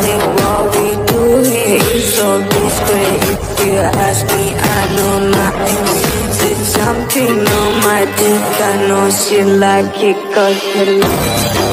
think what we do here is so discreet. If you ask me, I know nothing. It's something on my dick, I know she like it 'cause she